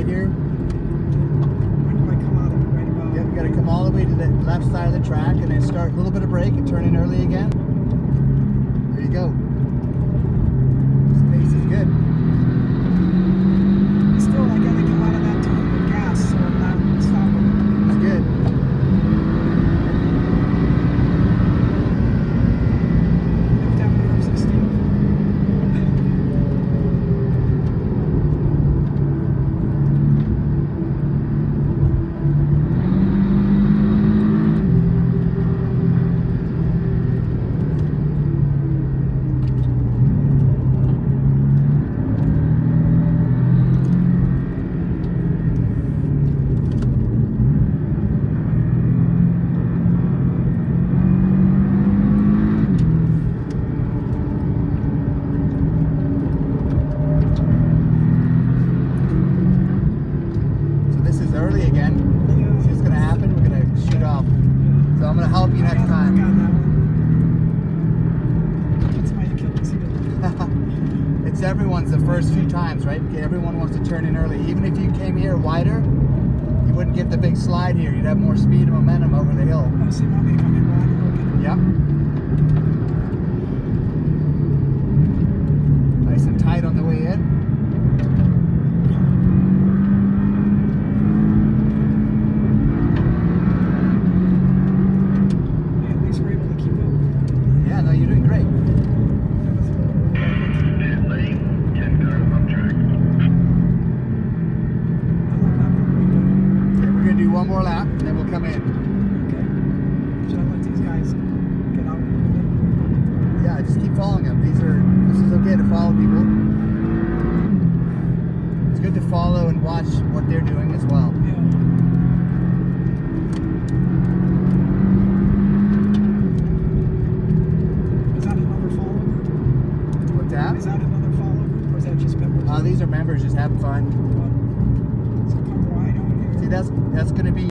right here. When do I come out of it? Right about... Yep, you got to come all the way to the left side of the track and then start a little bit of brake and turn in early again. There you go. This pace is good. Still, I gotta come out of that turn with gas, so I'm not stopping. It's good. I have to have nerves of steel. Early again. Yeah. See what's going to happen? We're going to shoot off. So I'm going to help you next time. I got that one. That's my Achilles heel. It's everyone's the first few times, right? Everyone wants to turn in early. Even if you came here wider, you wouldn't get the big slide here. You'd have more speed and momentum over the hill. Oh, so you want me to come in wider? Okay. Yep. Nice and tight on the way in. One more lap, and then we'll come in. Okay. Should I let these guys get out? Yeah, just keep following them. This is okay to follow people. It's good to follow and watch what they're doing as well. Yeah. Is that another follow group? What's that? Is that another follow group, or is that just members? These are members just having fun. So come right on here. See, that's going to be